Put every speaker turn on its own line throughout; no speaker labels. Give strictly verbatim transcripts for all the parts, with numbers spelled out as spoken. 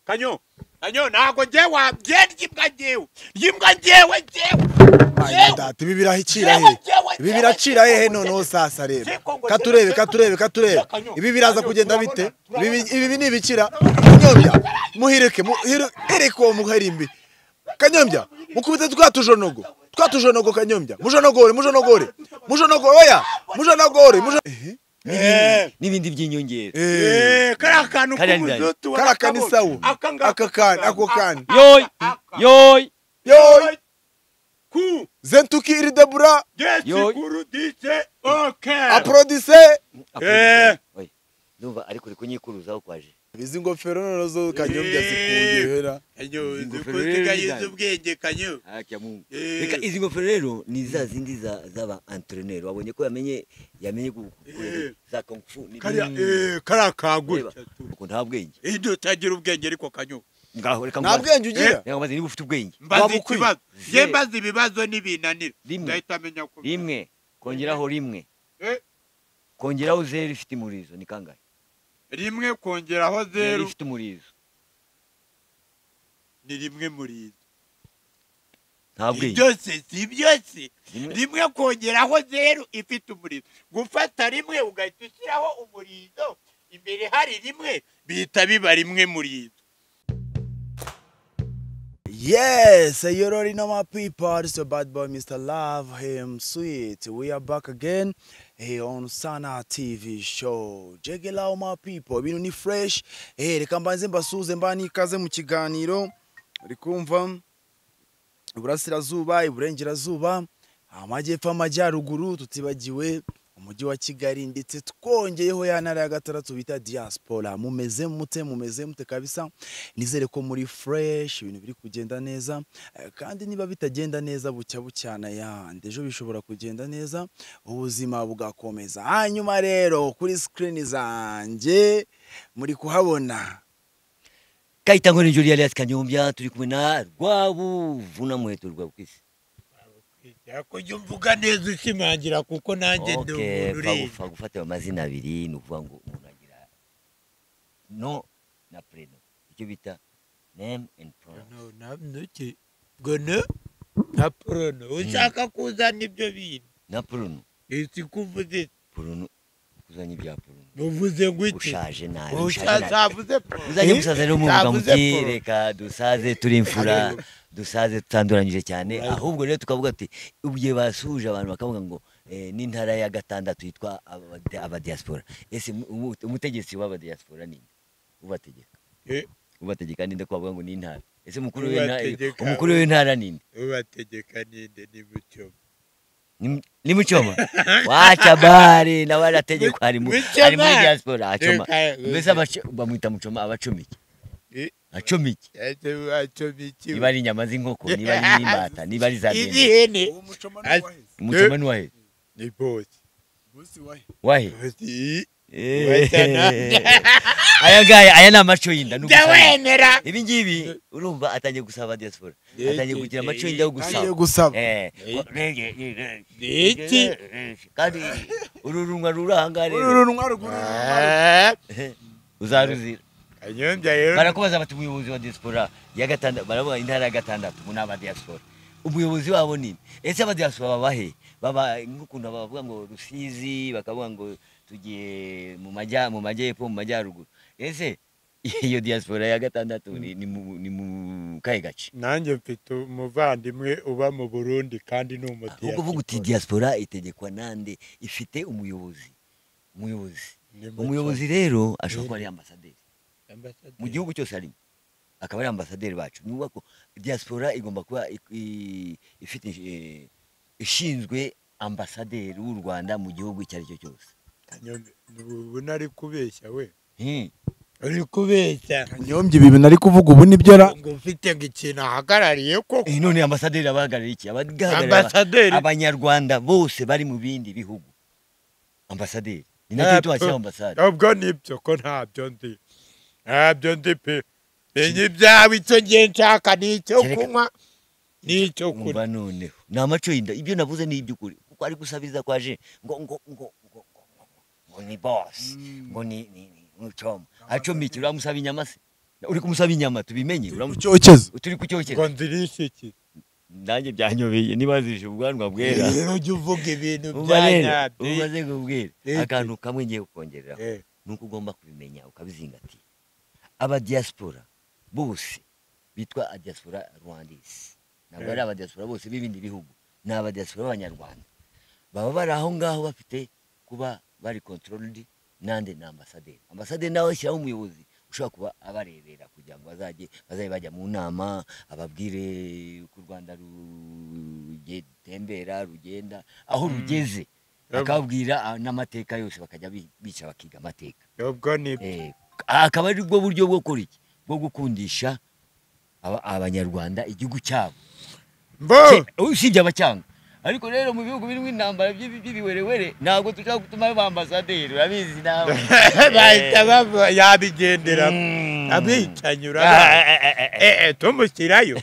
kanyo kanyo nago nje wabyenye imbwa njewe yimbwa njewe njewe
data ibi birahicira he ibi biracira he noneho sasa rero katurebe katurebe katurebe ibi biraza kugenda bite ibi ni ibicira kanyombya muhireke muhireke uwo muharimbi kanyombya mukubite twatujonogo twatujonogo kanyombya mujonogore mujonogore mujonogore oya mujonogore
n'ibindi by'inyongera
eh karakanu kumuzutu
karakani sawo akakani ako kani
yoy yoy
yoy
ku
zentuki iridebura
yoy kurudise okay
aprodise
eh
oy ndumva ariko uri kunyikuruzaho kwaje
bizi ngofero nono zo kanyombya zikungehera
kanyo zikuziga yizubwenge kanyo
akya mu reka izi ngofero rero ni za zindi za zaba entraîneur wabonye ko yamenye yamenye za kung fu ni
kariya eh karakagura
uko nta bwenge
ido tagira ubwenge ariko kanyo
ngaho reka
nta bwenge ugira
reka maze niba ufite ubwenge
mbazi ikibazo je mbazi ibibazo nibinanira
ndahita
menya ko
rimwe kongeraho rimwe
eh
kongeraho zero ifite umurizo ni kangahe
rimwe kongeraho zero
ifite umurizo
ni rimwe murizo
ntabwo
byose si byose rimwe kongeraho zero ifite umurizo gufata rimwe ugahita ushyiraho umurizo imbere hari rimwe bita biba rimwe murizo.
Yes, you already know my people. It's your bad boy, Mister Love Him Sweet. We are back again here on Sana T V show. Jegela all my people. Ibintu ni fresh. Eh, reka mbanze mbasuze mbani ikaze mu kiganiro. Uri kumva Iburasirazuba, Iburengerazuba, Amajyepfo, Amajyaruguru, tutibagiwe umujyi wa Kigali ndetse twongeyeho ya ntara ya gatandatu bita diaspora. Mumeze mute mumeze mute kabisa, nizere ko muri fresh, ibintu biri kugenda neza, kandi niba bitagenda neza bucya bucyana ya ndejo bishobora kugenda neza, ubuzima bugakomeza. Hanyuma rero kuri screen zanje muri kuhabona
Kayita ngone Julia Elias Kanyombya, turi kumwe na Rwabuvuna Muheto Rwabukisi.
Yako jumvuga neza ushimangira kuko nanjye ndi
umuntu uri gufata amazina abiri no kuvuga ngo umuntu agira no na preno icyo bita name and pronoun.
No na nuki gono na pronoun ushaka kuzana ibyo bintu
na pronoun
isi kuvuze
pronoun kuzanya ibya pronoun
muvuze ngwiki
ushaje nabi
ushaje
uzanye gusaza rero mu mugamutire reka dusaze turi imfura dusaze tutanduranyije cyane, ahubwo rero tukavuga ati ubye basuje abantu bakavuga ngo n'intara ya gatandatu yitwa aba diaspora. Ese umutegetsi w'aba diaspora ni ubategeka
eh
ubategeka ninde kwavuga ngo ni intara? Ese mukuru w'intara umukuru w'intara ninde
ubategeka ninde? Ni Muchoma.
Ni Muchoma wacha bari na wala tegeko ari mu ari muri diaspora acoma mbese bamwita Muchoma abacomiki acomiki
acomiki
niba ari inyama z'inkoko niba ari imbata niba ari za
dende
Muchoma ni wahe
ni boss
boss wahe
wahe
eh
aya gaya aya na macho yinda
ndawenera
ibi ngibi urumva atangiye gusaba diaspora atangiye kugira macho yinda yo
gusaba
eh
iki
kandi ururunwa rurahangare
ururunwa ruguru
uzaruzira
Kanyombya rero
barakubaza bati umuyobozi wa diaspora ya gatandatu baravuga intara ya gatandatu mu naba diaspora umuyobozi wabo ni ese aba diaspora babahe baba nk'ukuntu bavuga ngo Rusizi bakavuga ngo tugiye mu majya mu majyepfo mu majyaruguru. Ese iyo diaspora ya gatandatu ni ni mu kahe gace?
Nanjye mfite umuvandimwe uba mu Burundi kandi ni umutiya.
Ubwo vuga uti diaspora itegekwa nande ifite umuyobozi umuyobozi umuyobozi rero ashobora kuba ari ambassadeur mu gihugu cyose arimo akaba ari ambassadeur bacu. Ni uko diaspora igomba kuba ifite ishinzwe ambassadeur w'u Rwanda mu gihugu cyari cyo cyose.
Kanyombya ubu nari kubeshya we
hmm
uri kubeshya
Kanyombya ibi nari kuvuga ubu nibyo ra
ngo mfite ng'ikintu ahagarariye ko
none ambassadeur abahagarariye iki? Abahagarariye abanyarwanda bose bari mu bindi bihugu. Ambassadeur ni nacyo twashya ambassade
ubwo nibyo ko ntabyo ndi ntabyo ndi pe enye byawe icyo ngiye nshaka nicyo kunywa nicyo kurya
noneho ni amaco yinda ibyo navuze ni iby'ukuri kuko ari gusabiriza kwaje ngo ngo ngo ngo ni boss ngo ni Muchoma acomiki uramusaba inyama se uri kumusaba inyama tubimenye
Ucyokezo.
turi ku cyokezo
ngo nzirishe iki
nanjye byanyobeye nibazije ubwanwa bwera
rero jya uvuga ibintu
byanyabyo
byanyabyo
umaze kubwira
Eh,
akantu kamwe ngiye kukongerera
Eh,
nuko ugomba kubimenya ukabizingatiye aba diaspora bose bitwa a diaspora rwandese ntabwo ari aba diaspora bose b'ibindi bihugu ni aba diaspora b'abanyarwanda baba bari aho ngaho bafite kuba bari controlled nande na ambassadeur ambassadeur nawe ashyiraho umuyobozi ushobora kuba abarebera kugira ngo bazaje bazaye bajya mu nama ababwire ku Rwanda rugendera rugenda aho rugeze akabwira n'amateka yose bakajya bica bakiga amateka
ubwo ni
eh akaba ari bwo buryo bwo kuri bwo gukundisha abanyarwanda igihugu cyabo
mbo
usibye abacyanga ariko rero mu bihugu birimo intambara by'ibiwerewere ntabwo tushaka gutuma ba ambassadeur urabizi nawe
bahita bava yabigendera abicanyura eh eh tumushyirayo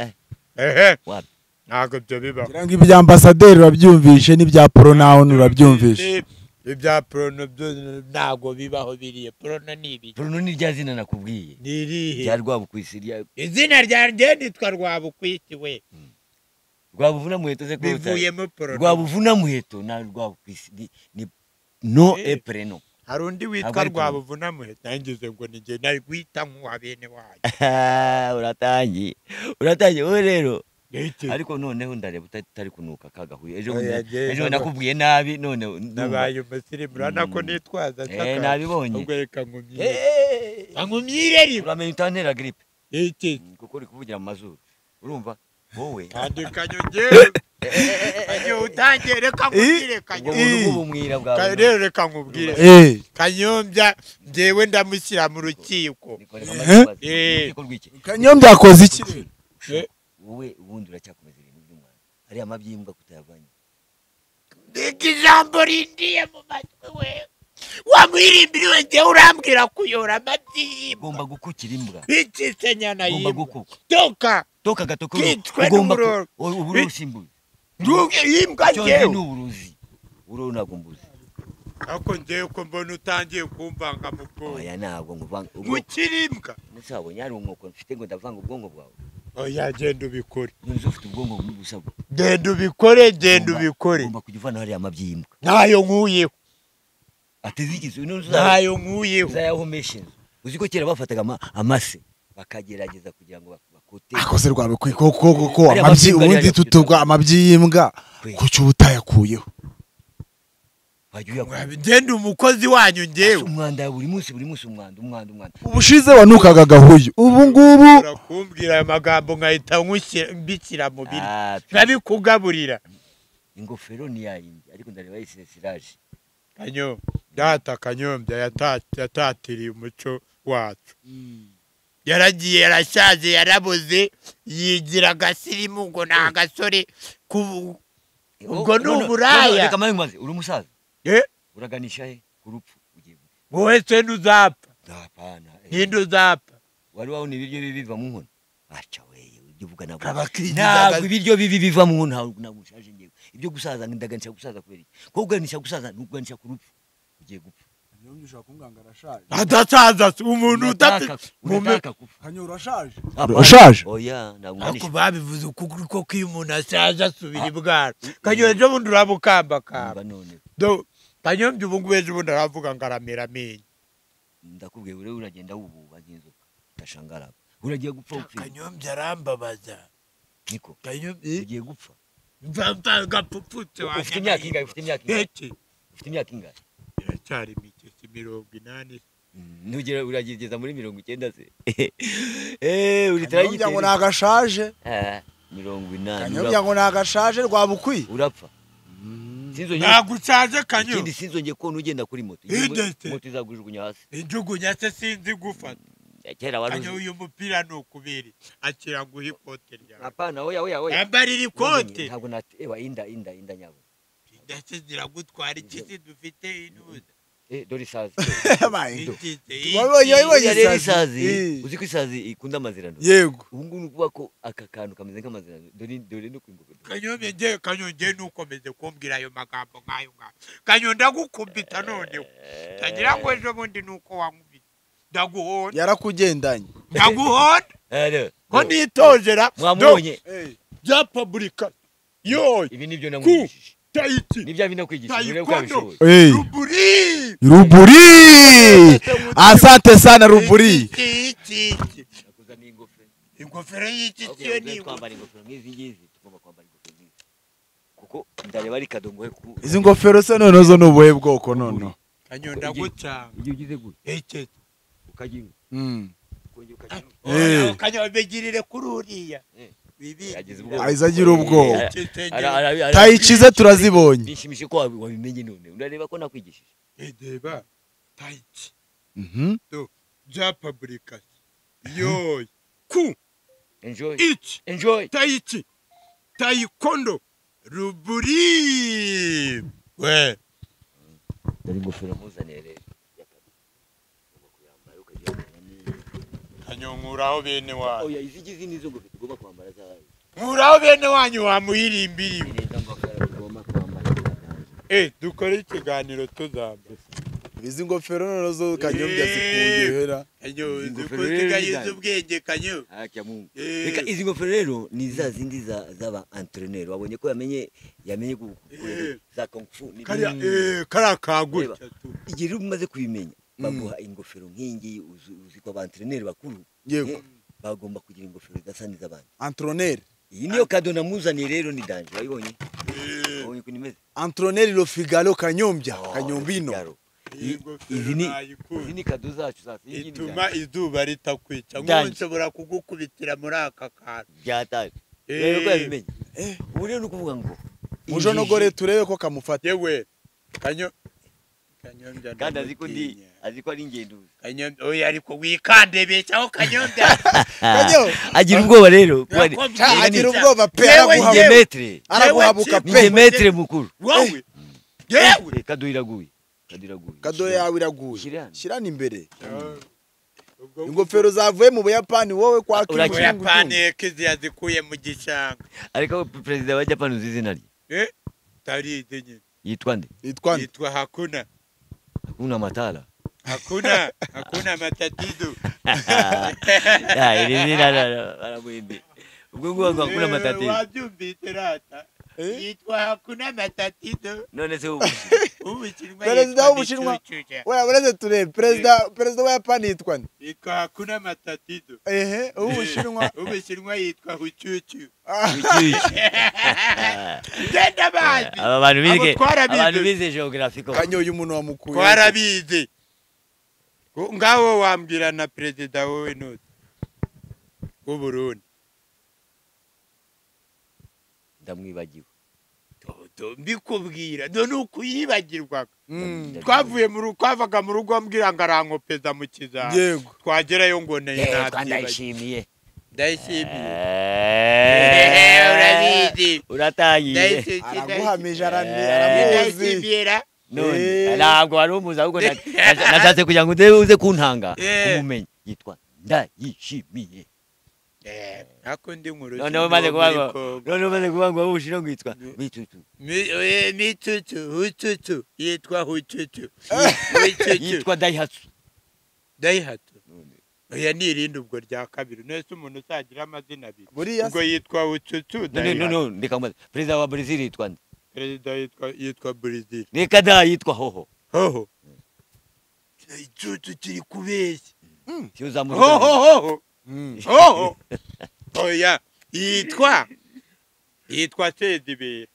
ehe
wapi
ntabwo byo bibaho
Kiranga ibya ambassadeur urabyumvishe n'ibya pronoun urabyumvishe
ibya prono byo ntabwo bibaho biriye prono ni ibi
prono ni rya zina nakubwiye
nirihe
rya Rwabukwisi
izina rya ngenditwa Rwabukwisi we
Rwabuvuna muheto ze
bivuyemo prono
Rwabuvuna muheto na Rwabukwisi ni no e preno
hari undi witwa Rwabuvuna muheto nangize ngo ni nge nari gwita nk'uwa bene wayo
uratangiye uratangiye wowe rero ariko noneho ndareba utari kunuka kagahuye ejo ejo nakubwiye nabi none
nabaye umusirimu urana ko nitwaza
cyaka eh nabibonye
ubwo reka ngumyire angumyire ri
uramenye utantera grippe
iki
kuko uri kuvugira mu mazuru urumva wowe
kandi kanyongere kanyo utangiye reka ngumyire kanyo
ubwo bumwira bwawe
rero reka ngubwire
eh
kanyombya ndewe ndamushyira mu rukiko
eh
Kanyombya akoze iki
wowe ubundi uracyakomeza ibintu by'umwana ari amabyimbwa kutayavanye
ndege ijambo rindiye mu matwi we wamwirimbiriwe nge urambwira kuyora amabyimbwa
ugomba gukukira imbwa
ikise nyana
ugomba
y'imbwa
gukuka
toka
toka gatoko
kitwe
ugomba
n'umuroro
uburusimbuye
nduge imbwa
cyo
ngewe
ni uburuzi uro ntabwo mbuzi
ako ngewe ko mbona utangiye kumvanga mu bwonko
oya ntabwo nkuvanga
gukira imbwa
musabo nyari umwuko mfite ngo ndavanga ubwonko bwawe
oya genda ubikore
nzi ufite ubwonko busabo
genda ubikore genda ubikore
ugomba kujya uvana hariya amabyimbwa
ntayo nkuyeho
ateze igizu
ntayo nkuyeho
uzayahomeshe uzi ko kera bafataga amase bakagerageza kugira ngo bakote
akoze Rwabukwi koko koko amabyi ubundi tutubwa amabyimbwa kucyo ubutayakuyeho
genda umukozi wanyu ngewe
umwanda buri munsi buri munsi umwanda umwanda umwanda
ubushize wanukaga gahuye ubu ngubu
urakumbwira ayo magambo nkahita mbikira mu biri nkabikugaburira
ingofero ni yayindi ariko ndareba yisiraje
kanyo data kanyombya yatatiriye umuco wacu yaragiye yarashaje yaraboze yigira agasirimu ngo ni agasore ubwo ni uburaya
reka maze maze uri umusaza
eh
uraganisha he ku rupfu ugiye
wowe se ntuzapfa
hapana
ninde uzapfa
wari wabona ibiryo bibi biva mu nkono acha weye ujye uvuga nabo
ntabwo
ibiryo bibi biva mu nkono ntabwo ushaje ngewe ibyo gusaza ndaganisha gusaza kubera iki ko uganisha gusaza nuganisha ku rupfu ugiye gupfa
Kanyombya ushaka kumbwanga arashaje
adasaza umuntu udafite
Kanyo urashaje urashaje
oya ntabwo
ako babivuze kuko ko iyo umuntu ashaje asubira ibwara kanyo ejo bundi urabukamba kamba
none
do Kanyombya ubu ngubu ejo bundi aravuga ngo aramera amenyo
ndakubwiye ure uragenda wububa nk'inzoka ndashangara uragiye gupfa upfa
Kanyombya arambabaza
niko
Kanyombya
ugiye gupfa
mva gapuputse
wanjye ufite imyaka ingahe ufite imyaka ingahe ufite imyaka ingahe
iracyari mike si mirongo inani
ntugera uragigeza muri mirongo icyenda se eh uri taragite
ngo nagashaje
eh mirongo inani
Kanyombya ngo nagashaje Rwabukwi
urapfa
nagucaje Kanyo
ikindi sinzongeye ko ugenda kuri moto moto izagujugunya hasi
injugunya se sinzi gufata
kera wari
Kanyo uyu mupira no kubiri akira ngo ikote rya
hapana oya oya oya
ambarira ikote
ntabwo nati ewa inda inda inda nyabo
ndetse ziragutwara ikisi dufite inuza
eh dori sazi
wabonye wabonye
isazi uzi ko isazi ikunda amazirano
yego
ubu ngubu nukuba ko aka kantu kameze nk'amazirano dori dori no kwimbuka
Kanyombya nge Kanyo nge nukomeze kumbwira ayo magambo nkayo ngayo Kanyo ndagukumbita none tagira ngo ejo bundi nuko wankubita ndaguhonda
yarakugendanye
ndaguhonda
Eh,
ko nitojera
mwamubonye
bya publika yoy
ibi nibyo
ku
namwigishije
taiti
nibyo bino kwigisha urebe ko
taekwondo
yabishoboye
Eh.
ruburi
Ruburi asante sana Ruburi
Iki, iki, iki.
nakuzaniye ingofero
ingofero y'iki
Okay,
kiyo
ugiye
ni
twambara ingofero nk'izi ngizi tugomba kwambara ingofero nk'izi kuko ndareba ari kadongo ku
izi ngofero se noneho zo nubuhe bwoko noneho
kanyonda gucanga
igihe ugize gutya
eke
ukagira
mm
ukongera ukagira
Eh.
kanyonda begirire kuri uriya
Eh.
bibi
yagize ubwoba
ahise agira ubwoba
Ara- ara- ara-
tayikize turazibonye
bishimishije ko wabi- wabimenye none urareba ko nakwigishije
edeba taiti
mhm
bya publika yoy ku
enjoy
iki
enjoy
taiti taekwondo ruburi we
dore ingofero muzaniye rero ugomba kuyambara ukagira
kanyonkuraho bene wanyu
oya izi ngizi nizo ngofero tugomba kwambara zawe
nkuraho bene wanyu wamuhirimbiriwe
neza ngofero tugomba kwambara
eh dukore ikiganiro tuzambe
izi ngofero noneho zo kanyombya zikuye hera
kanyo
Izi ngofero
zikuzigaye
rero
z'ubwenge kanyo
haki ya Mungu
Eh.
reka izi ngofero rero ni za zindi za zaba entraîneur wabonye ko yamenye yamenye gukorera
Eh.
za kung fu ni
kariya eh kariya kagutya
Reba. igihe rero umaze kubimenya baguha ingofero nk'ingi uzi uzi ko aba entraîneur bakuru
yego
eh, bagomba kugira ingofero idasa n'iz'abandi
antroneri
iyi niyo kado namuzaniye rero ni danje wayibonye
eh
wabonye ukuntu imeze
antroneri lo figaro kanyombya kanyombino
Yaro.
iyi
I-
ngofero
izi ni
nayikunda.
izi ni kado zacu za iyi ni
ituma izuba ritakwica ngo
Danje.
nshobora kugukubitira muri aka kantu
byataye
Eh.
rero ko yabimenye
eh
ubu rero ni ukuvuga ngo
mujonogore turebe ko kamufata
yewe kanyo kanyombya
kandi azi ko ndi
ndamutinya.
azi ko ari ingenduzi
kanyombya oya ariko wikandebeshaho kanyombya
Kanyo.
agira ubwoba rero kuba ari-
Nakobye.
Ca,
Rega ni-
agira ubwoba pe
Yewe,
araguhabuka
ni
yewe.
metre
araguhabuka
Yewe,
ni
pe
metre mukuru
wowe yewe
Eh, kado iraguye kado iraguye
kado yawe iraguye
Shirani.
shirani imbere
Ubwo-
ingofero zavuye mu Buyapani wowe kwa
Ura-
Kim
Ubuyapani kizi yazikuye mu gishanga
ariko perezida wa Japan uzi izina rye
eh tarize nyine
yitwa nde
yitwa nde?
yitwa hakuna
hakuna matala
hakuna hakuna matatizo
ya iri zina ra- baramuhimbi ubwo ngubu ngo hakuna
Eh,
matatizo
wabyumvise rata
Eh?
yitwa hakuna matatizo
none se ubu
ubushinwa
Perezida
yitwa
w'Ubushinwa.
Michuchuja.
Oya ureze turebe perezida perezida wa Yapani yitwa nde?
yitwa hakuna matatizo
ehe ubushinwa
ubushinwa yitwa hucucu
Ucyuye.
genda bazi
aba bantu bize
Abo twarabize.
abantu bize geography ko
kanyoye umuntu wamukuye
twarabizi Ngo- ngaho wambwira na perezida wowe nose w'uburundi
ndamwibagiwe
Toto, mbikubwira none ukuyibagirwaga
Mm,
twavuye mu rugo twavaga mu rugo mbwira ngo arankopeza mu kizami
yego
twagerayo ngo nayo
eh
nabyibagiwe
twandayishimiye
ndayishimiye
Eh,
urabizi
uratangiye
Ndayishimiye,
araguhamije arami
Eh.
aramuzi
ndayishimiye ra.
none
Eh.
ntabwo wari umuzi ahubwo na- na- nashatse kugira ngo uze uze kuntanga
Eh.
kumumenya yitwa ndayishimiye
Eh, ako ndi mu rugo
noneho umaze kuvuga ngo noneho umaze kuvuga ngo wowe ushira ngo yitwa mitutu
mitutu hututu yitwa hututu hututu
yitwa daihatsu
dayihato
None,
oya ni irindi ubwo rya kabiri nese umuntu uzagira amazina abiri
buriya
ubwo yitwa hututu
none
dayihato
none ndeka mubaze perezida wa Brazil yitwa nde
perezida yitwa yitwa Brazil
reka da yitwa hoho
hoho icucu kiri kubeshya
cyo zamuka
hoho hoho
Mm.
hoho oya yitwa yitwa Sezibera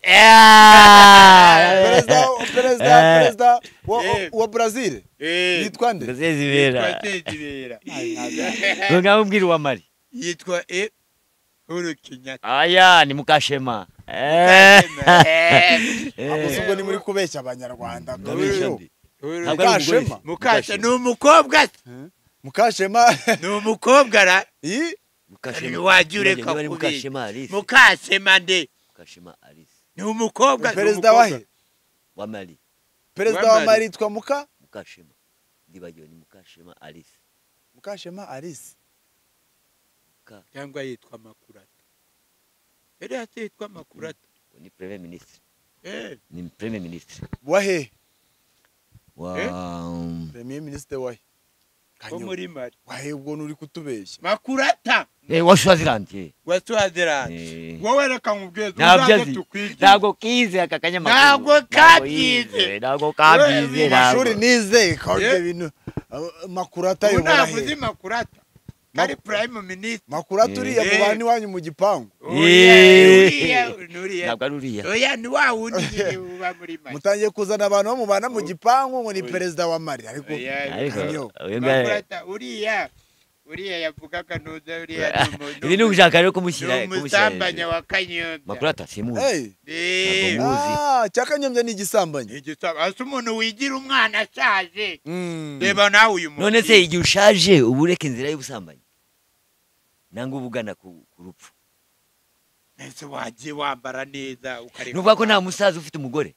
perezida perezida perezida wa-
Eh.
wa Brazil
eh
yitwa nde
yitwa
Sezibera
Sezibera
ngamubwira wa Mari
yitwa e Uhuru Kenyatta
aya ni mukashema eh
gusa ubwo ni muri kubeshya abanyarwanda
ndabeshya
Uhuru.
ndi
Uhuru
ntabwo ari umugore
Mukashema.
Mukasha ni umukobwa se?
mukashema
ni umukobwa ra
i
mukashema
wajya ureka
Niba ari
kubeshya.
mukashema Alice
Mukashema nde
mukashema Alice
ni umukobwa ni
perezida
umukobwa.
wahe
wa Mali
perezida
Wa
wa
Mali.
Mali yitwa muka
mukashema ndibagiwe ni mukashema Alice
mukashema Alice
Muka-
cyangwa yitwa Makurata ere se yitwa Makurata
ni premier ministre
eh
ni premier ministre
wahe
wa
Eh?
um,
premier ministre wahe
wo muri Mali
wahebwo nuri kutubeshya
Makurata
eh wa Swaziland eh
wa Swaziland
Eh.
wowe reka nkubwize
ntabyo
uzaze
azi
tukwige
ntabwo kize aka kanyamakuru
Ntabwo kabyize.
ntabwo kabyize
Wewe,
ntabwo.
mashuri nize ko
Eh.
ibintu uh, Makurata
ubu
yobora
ntabwo uzi
he
Makurata kari prime minister
Makurata uriya
Eh.
mu bandi wanyu mu gipangu
Oya, uriya uriya
ntabwo ari uriya
oya ni wa wundi nyine uba muri Mali
mutangiye kuzana abantu bo mubana mu gipangu ngo ni perezida wa Mali ariko
Oya,
ariko
Kanyo.
uyu ngaye
Makurata uriya uriya yavugaga nuza uriya ni umuntu-
ibi ni ugushaka rero kumushyira
ni
kumushyira
umusambanya wa Kanyombya
Makurata simuzi
hey
Eh,
Ntabwo muzi.
ah cyakanyombya ni igisambanyi
igisaba asa umuntu wigira umwana ashaje
Mm.
reba nawe uyu muntu
none se igihe ushaje uba ureka inzira y'ubusambanyi nangwa uba ugana ku ku rupfu
ese wagiye wambara neza ukareka
nuvuga ko nta musaza ufite umugore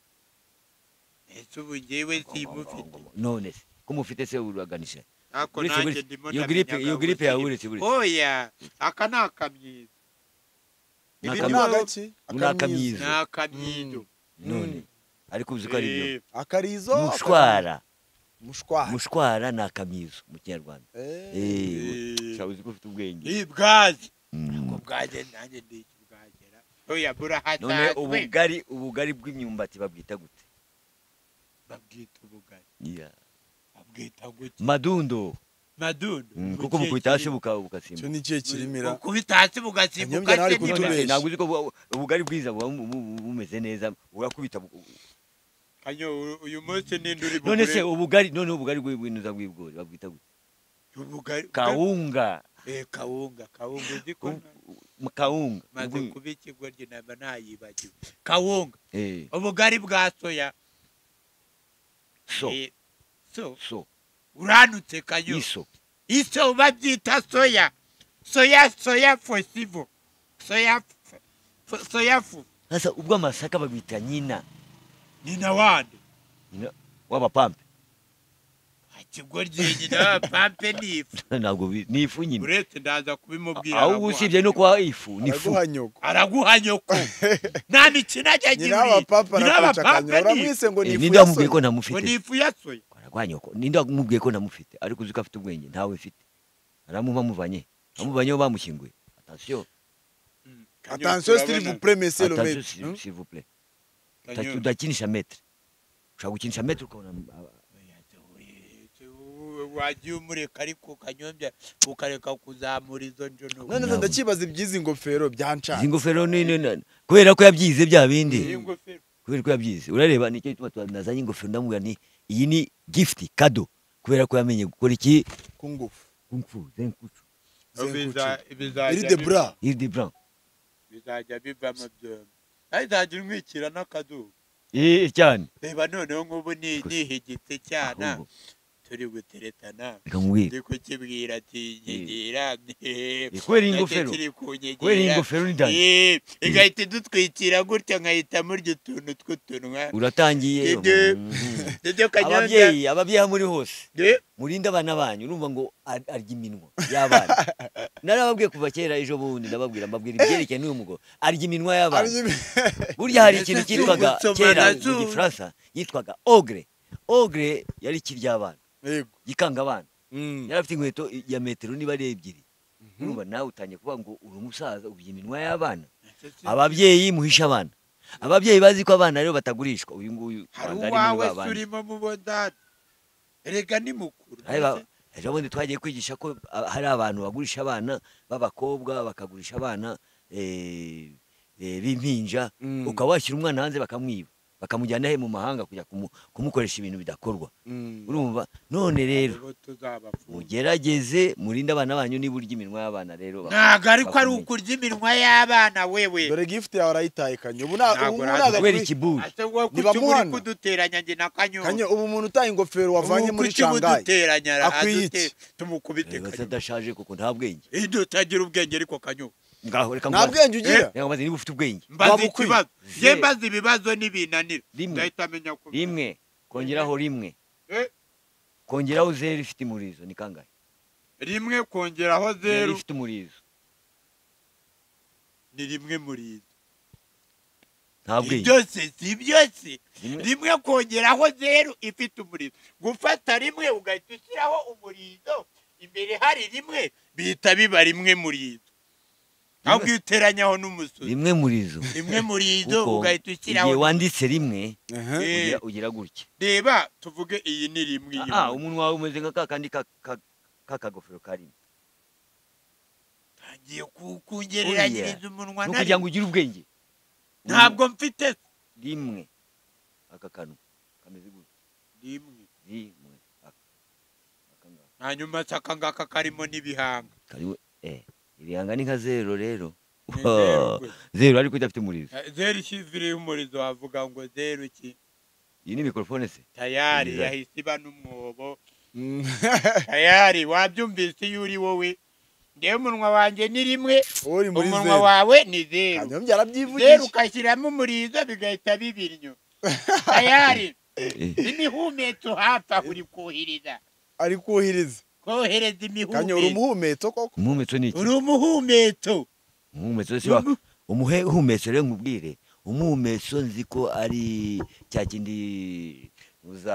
ese ubu njyewe simufite
none se ko mufite se uraganisha
ako
Uretse-
nanjye
uretse-
ndimo
iyo gripe
ndamenya
iyo
gahunda
gripe yawe
irimo.
uretse uretse
oya aka ni akamyiza
Ni
Ibi
Ako
ni
ni
akamyiza.
wowe-
agaki
Ni akamyiza.
ni akamyizo
none ariko uzi ko ari byo
Eh,
akarizo
mushwara
mushwara
mushwara ni akamyizo mu kinyarwanda
eh
eh
Eh.
ushaka uzi ko ufite ubwenge
ni bwazi
Mm.
ngo bwaje nanjye ndi iki bwagera oya
none
burahasanzwe
ubugari ubugari bw'imyumbati babwita gute
babwita ubugari
Yeah.
babwita gute
madundo
madundu
Mm, kuko bukubita hasi buka
cyo
bukasimbuka
ni cyo kirimira
ukubita hasi bugasimbuka
Kanyombya nawe ari
se niba-
kutubeshya.
ntabwo uzi ko bu- ubugari bwiza buba bu- bu- bumeze neza urakubita bu-
kanyo u- uyu munsi ninde uri
none se
bugure
ubugari none ubugari bw'inuza bw'ibigori babwita gute
ubugari
kawunga
eh kawunga kawunga uzi ko
U- u- kawunga
maze
Ubwo-
kuba ikigoryi naba nayibagiwe kawunga
eh
ubugari bwa soya
so
Eh, so
so
uranutse kanyo
iso
iso babyita soya soya soya fosivo soya f- f- soya fu
sasa ubwo amasaka babwita nyina
nyina wande
nyina w'abapampe
ikigoryi nyina pampe n'ifu
ntabwo bi- ni ifu nyine
uretse ndaza kubimubwira
ahubwo
araguha.
usibye no kuba ifu ni ifu
araguha nyoko
araguha nyoko nta mikino ajya agira
nyina w'abapapa arakwica akanyura
ni
uramwise ngo ni
Eh,
ifu
ninde
ya
wamubwiye ko
soya.
ngo
ntamufite
ni ifu ya soya
aragwanya ko ninde wamubwiye ko ntamufite ariko uzi ko afite ubwenge ntawe mfite aramuba amuvanye amuvanyeho bamushyinguye attention
attention s'il vous plaît monsieur le
attention
maître
s'il
Hmm?
s'il vous plaît
Kanyo-
udakinisha metre ushaka gukinisha metre ukabona
wagiye umureka ariko kanyombya ukareka kuzamura izo njono
none se ndakibaza iby'izi ngofero byancana
izi ngofero ni ni- ni- kubera ko yabyize bya bindi
iyi ngofero
kubera ko yabyize urareba nicyo gituma tunazanye ingofero ndamubwira ni iyi ni gift kado kubera ko yamenye gukora iki
ku ngufu
kung fu zenkucu
Biza- bizajya
iri de
biva-
bras
il de blanc
bizajya bivamo byombi azajya umwikira n'akadubu
eh cyane
reba noneho nk'ubu ni- nihigitse cyana
ahubwo
turi guteretana
reka nkubwire
ndi kukibwira ati nyegera
kubera iyi ngofero
kiri
kubera iyi
kunyegera
ngofero ni dani
Eh, igahita idutwikira gutya nkahita murya utuntu tw'utunwa
uratangiye
Dede.
Mhm.
Dede kanyombya
ababyeyi ababyeyi aho muri hose
Eh,
murinde abana banyu urumva ngo ar- arya iminwa y'abana narababwiye kuva kera ejo bundi ndababwira mbabwira ibyerekeye n'uyu mugore arya iminwa y'abana burya hari ikintu cyitwaga
Gusoma
kera
nazo.
mu gifaransa yitwaga ogre ogre yari ikirya abana
yego
gikanga abana
Mm.
yari afite inkweto ya metero niba ari ebyiri urumva nawe utangiye kuvuga ngo uri umusaza urya iminwa y'abana ababyeyi muhisha abana ababyeyi bazi ko abana rero batagurishwa uyu nguyu
hari
usanga ari muri
uwawe
ba bandi.
urimo mu bodani erega ni mukuru
Areba, ejo bundi twagiye kwigisha ko ah, hari abantu bagurisha abana b'abakobwa bakagurisha abana eh, eh, b'impinja
Mm.
ukaba washyira umwana hanze bakamwiba bakamujyana he mu mahanga kujya kumu- kumukoresha ibintu bidakorwa
Mm.
urumva none rero
Abo tuzabafunga.
mugerageze murinde abana banyu niba urya iminwa y'abana rero
ntabwo ariko ari
bakomeye.
ukurya iminwa y'abana wewe
dore gift yawe arayitaye kanyo ubu nta-
Ntabwo
ubu
arazi
ntago
kubera
kuri-
ikiburi
ate wowe kuki
Ntibamuhana.
uri kuduteranya njye na kanyo
kanyo ubu umuntu utaye ingofero wavanye
Ubu
muri
kuki
Shanghai
muduteranya
Akwiye
adute-
iki?
tumukubite
Reba se
kanyo
adashaje kuko nta bwenge
iyo utagira ubwenge ariko kanyo
ngaho reka
nta
ngubaze.
bwenge ugira
Reka ngubaze niba ufite ubwenge
mbaza
Wabukwiye.
ikibazo
Je-
ye mbaza ibibazo n'ibinanira
Rimwe.
ndahita menya ko
rimwe kongeraho rimwe
Eh,
kongeraho zeru ifite umurizo ni kangahe
rimwe kongeraho
zeru
zeru
ifite umurizo
ni rimwe muri izo
nta
si
bwenge
byose si byose
Rimwe-
rimwe kongeraho zeru ifite umurizo gufata rimwe ugahita ushyiraho umurizo imbere hari rimwe bihita biba rimwe muri izo ahubwo iyo uteranyaho n'umusozi
rimwe muri zo
rimwe muri izo
kuko
ugahita ushyiraho
igihe wanditse rimwe
Aha.
Eh,
ugira- ugira gutya
reba tuvuge iyi ni rimwe iyi
ah
ni-
umunwa wawe umeze nka ka kandi ka- ka- k'akagofero karimo
ngiye kungereranyiriza umunwa
ni
na
ukugira ngo
rimwe.
ugire ubwenge
ntabwo mfite
rimwe aka kantu kameze gutya
rimwe
rimwe aka aka ngaka
hanyuma se aka ngaka karimo n'ibihanga
kariwe eh ibihanga ni nka zero rero
Ni zero gwe.
zero ariko idafite umurizo
Eh, zeru ishyiziriho umurizo wavuga ngo zeru ki
iyi ni mikorofone se
tayari
Nziza.
yahise iba n'umwobo
Mm.
tayari wabyumvise iyo uri wowe ndewe umunwa wanjye ni rimwe
uri muri
umunwa
zeru
wawe ni zeru
kanyombya
zeru
arabyivugije
ukashyiramo umurizo bigahita bibiryo tayari
Eh,
imihumetso hafi aho uri kuhiriza
ari kuhiriza
kohereza
kanyora
imihumetso
umuhumetso koko
umuhumetso ni iki
uri umuhumetso
umuhumetso si wa umuhe umuhumetso rero nkubwire umuhumetso nzi ko ari cya kindi uza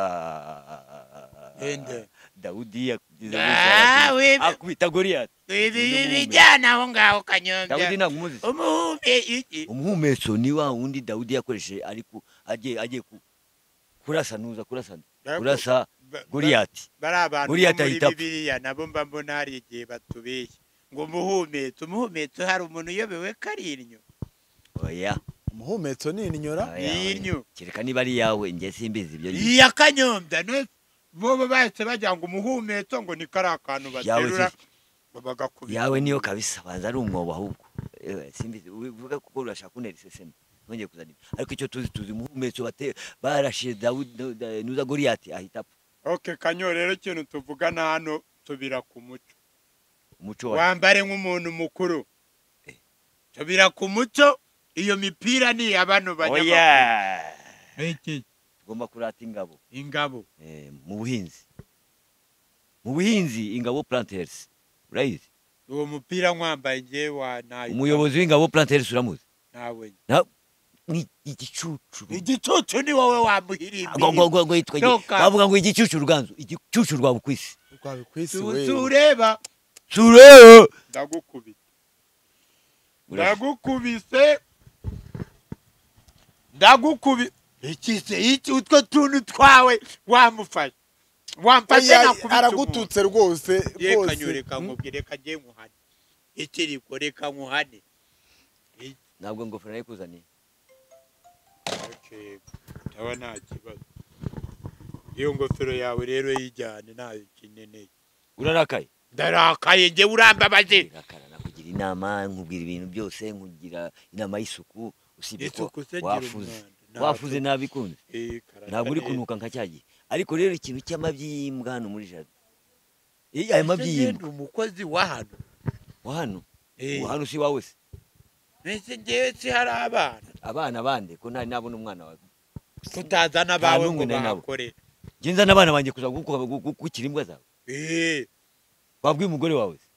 Ende.
Dawudi yakugize
Ah, we-
akubita Goliyati
ibi bijyana aho ngaho kanyombya
Dawudi ntabwo umuzi
umuhume iki
umuhumetso ni wa wundi Dawudi yakoresheje ariko agiye agiye ku- kurasa nuza kurasa kurasa Goliyati
bari abantu bo
Goliyati
muri
ahita apfa.
bibiliya nabo mba mbona hari igihe batubeshya ngo umuhumetso umuhumetso hari umuntu uyobewe ko ari innyo
oya
umuhumetso ni inyora
oya, oya.
Yinyo.
kereka niba ari yawe njye simbizi ibyo ngibyo.
iya kanyombya no bo bahise bajya ngo umuhumetso ngo ni kari akantu
Yawe
baterura
si-
ngo bagakubita
yawe niyo kabisa banza ari umwobo ahubwo Ewe, simbizi uvuga kuko urashaka kuntera iseseme ntongeye kuzana ibyo. ariko icyo tuzi tuzi umuhumetso bate barashije Dawudi da- nuza Goliyati ahita apfa
okay kanyo rero ikintu tuvugana hano tubira ku muco
umuco wa
wambare nk'umuntu mukuru tubira ku muco iyo mipira ni iya bano banyamakuru
oya
iki
tugomba kurata ingabo
ingabo
eh, mu buhinzi mu buhinzi ingabo planters urayizi
uwo mupira nkwambaye ngewe wa nayo
umuyobozi w'ingabo planters uramuzi
nawe
ni igicucu
igicucu ni wowe wamuhirimbye
ngo ngo ngo ngo yitwa
Toka.
bavuga ngo igicucu ruganzu igicucu rwa bukwisi
rwawe kwisi we
tureba
sure
ndagukubita ndagukubise ndagukubise ikise iki utwo tuntu twawe wamufashe wamfashe
Oya,
nakubita umuntu
aragututse rwose
reka
rwose
nyoreka nkubwire reka ngiye nkuhane ikiriko reka nkuhane
ntabwo ingofero nayikuzaniye
Okay, ndaba nta kibazo iyo ngofero yawe rero yijyane ntayo kineneye
urarakaye
ndarakaye njye urambabaje
irakara nakugira inama nkubwira ibintu byose nkugira inama y'isuku usibye ko
isuku se gira
wafuze
umwanda
wafuze nabikunze
Eh, karasa
ntabwo uri
neza.
kunuka nka cyagiye ariko rero ikintu cy'amabyi y'imbwa hano muri jardin eh aya mabyi
Ese
y'imbwa
ndi umukozi wa hano
wa hano
Eh,
wa hano si wawe se
mbese njyewe si hari abana
abana bande ko ntari nabona umwana wawe
tutazana
Nta
abawe
n'umwe
ngo
nari nabo.
bahakore
njye nzana abana banjye kuza gukukira imbwa zawe
Eh,
wabwiye umugore wawe se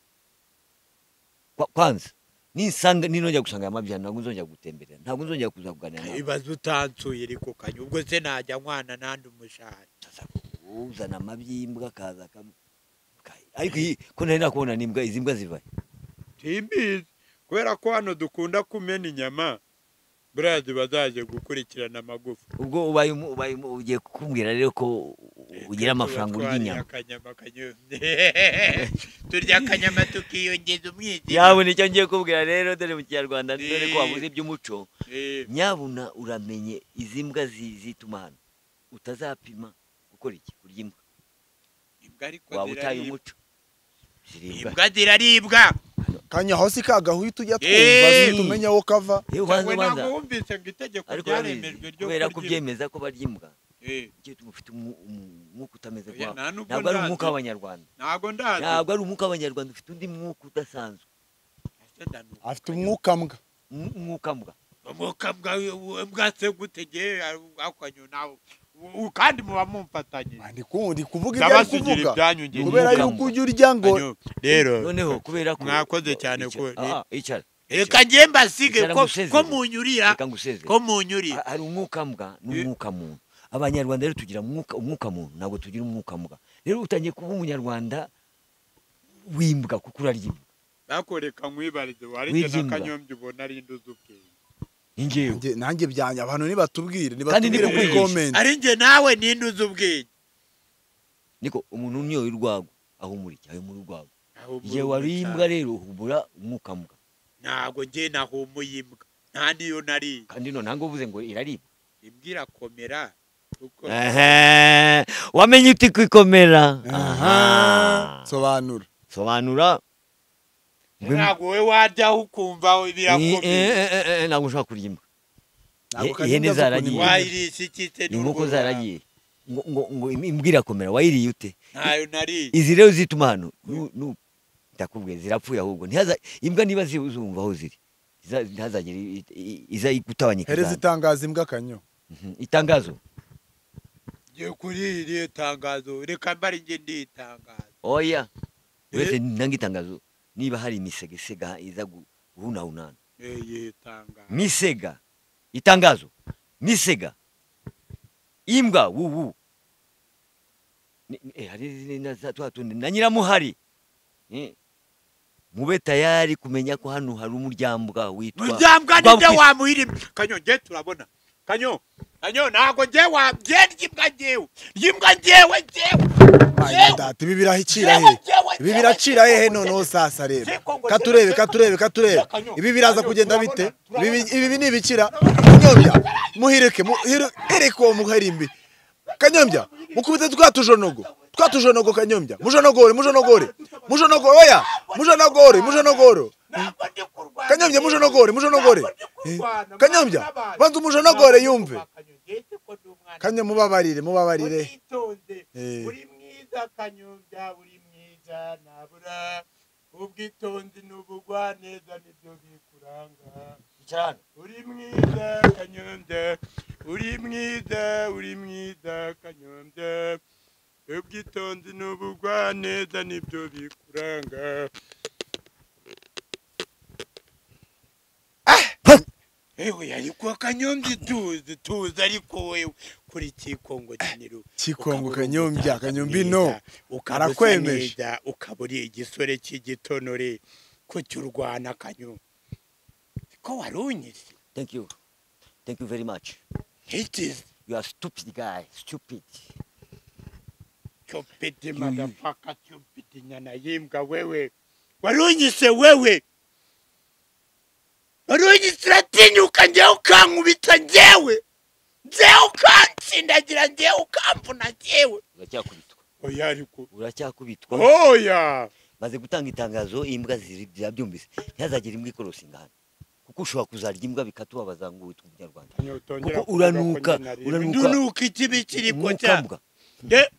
Kwa- kwanza nisanga ninongera gusanga aya mabyi hano ntabwo nzongera gutemberera ntabwo nzongera kuza kuganira nawe
ibaze utansuye ariko kanya ubwo se najya nkwana nandi umushahara
uzana amabyi y'imbwa akaza akam- ka- ariko iyi ko nari nakubona n'imbwa izi mbwa zivaye
simbizi kubera ko hano dukunda kumena inyama buriya ziba zaje gukurikirana amagufa
ubwo ubaye umu- ubaye umu- ugiye kumbwira rero ko ugira amafaranga urya inyama
akanyama kanyuze turya akanyama tukiyongeza umwizima
yawe nicyo ngiye kubwira rero dore mu kinyarwanda dore ko
Eh.
wavuze iby'umuco
Eh,
nyabuna uramenye izi mbwa zi- zituma hano utazapima gukora iki kurya imbwa
imbwa ariko
waba utaye
ziraribwa
umuco ziribwa
imbwa ziraribwa
kanya aho si kagahita ujya
Eh.
twumva tumenya aho kava
yewe ubanza
we ntabwo
ubanza
wumvise ngo itegeko
ariko
ryaremejwe
urabizi
ryo
kubera ko
kurya
byemeza ko barya imbwa
Eh,
icyo tumufite umwuka utameze
oya,
kwawe
nta nubwo
ntabwo ari
ndazi.
umwuka w'abanyarwanda
ntabwo ndazi
ntabwo ari umwuka w'abanyarwanda ufite undi mwuka udasanzwe
Ese ndanuka.
afite umwuka mbwa
Umw- umwuka mbwa
umwuka bwa bwa se gutegeye akwanyu nawe U- kandi muba mumfatanye
ndi ku- ndi kuvuga ibyo ari
ndabasigira
kuvuga
ibyanyu ngiye
kubera
Umwuka
yuko
mbwa.
ujya urya ngo
Kanyo, rero
noneho kubera ko
Mwakoze cyane
Icara.
ko-
Ah, icara
reka ngiye mbasige
Icara
ko
ngusezere.
ko munyurira
reka ngusezere
ko munyurira
Ha- hari umwuka mbwa n'umwuka muntu abanyarwanda rero tugira umwuka umwuka muntu ntabwo tugira umwuka mbwa rero utangiye kuba umunyarwanda wimbwa kuko urarya imbwa
bakoreka nkwibarize warije
Wigimbwa.
n'akanyombya ubona ari nduzu ubwenge
ingewe
Nanjye- nanjye byanya abantu nibatubwire
Kandi
nibatubwire muri
ndikubwiye.
comment
ari nge nawe ni nduzu ubwenge
niko umuntu niyo urwago aho muri aho muri urwago
Ahubwo
igihe wari imbwa rero ubura umwuka mbwa
ntago nge nahumuye imbwa nta niyo nari
kandi no ntango uvuze ngo iraribwa
imbwa irakomera kuko
ehe wamenye uti kwikomera
aha
aha
sobanura
sobanura
ntago we wajyaho ukumva
Eh,
birakomeye
eh, eh, eh, ntabwo ushobora kurya imbwa
Ntabwo
Ye-
Kanyombya
ihene
avuga ukuntu
zaragiye.
imbwa-
wayirisha ikite
inkoko zaragiye ngo ngo ngo imbwa irakomera wayiriye ute
ntayo nari
izi rero zituma hano nu- nu- ndakubwiye zirapfuye ahubwo ntihaza imbwa niba zi- zumva aho ziri iza- ntihazagire i- i- iza gutabanyika
hereza
izana.
itangaza imbwa kanyo
Mhm. itangazo
ngiye kuri iri tangazo reka mbari nge nditangazo
oya uretse
Eh.
nanga itangazo niba hari imisegesega iza gu- guhunahunana
eye tangazo
misega itangazo misega imbwa wuwu Ni- ni- eh, hari na za twa tundi na nyiramuhari Eh. mube tayari kumenya ko hano hari umuryambwa witwa
muryambwa
Rwa
ninde
Mpyisi.
wamuhirima kanyo nge turabona kanyo kanyo ntago nge wa nge ry'imbwa ngewe ry'imbwa ngewe ngewe
Ay, data ibi birahicira he ibi biracira hehe noneho sasa rero katurebe katurebe katurebe ibi biraza kugenda bite ibi ibi ni ibikira kanyombya muhireke muhireke uwo muherimbi kanyombya mukubite twa tujonogo twa tujonogo kanyombya mujonogore mujonogore mujonogore oya mujonogore mujonogoro kanyombya mujonogore mujonogore kanyombya banza umujonogore yumve kanyo mubabarire mubabarire Eh.
uri mwiza kanyombya uri mwiza nabura ubwitonzi n'ubugwa neza nibyo bikuranga uri mwiza kanyombya uri mwiza uri mwiza kanyombya ubwitonzi n'ubugwa neza nibyo bikuranga ewe ariko kanyombya tuzi tuzi ariko wewe kuri kikongo kiniro
Kikongo kanyombya kanyombya no arakwemeje
ukaba uri igisore cy'igitonore ko cy'urwana kanyo ko warunyise
thank you thank you very much
it is
you are stupid guy stupid
stupid motherfucker stupid nyana yimbwa wewe warunyise wewe warunyise uratinyuka njyewe ukankubita njyewe njyewe ukansindagira njyewe ukamvuna njyewe
uracyakubitwa
oya ariko
uracyakubitwa
oya
maze gutanga itangazo imbwa zirabyumvise ntihazagire imbwa ikorosa ingana kuko ushobora kuzarya imbwa bikatubabaza ngo witwa umunyarwanda kuko uranuka uranuka
uranuka ikibi kiri ko
umwuka
cya
mbwa.
de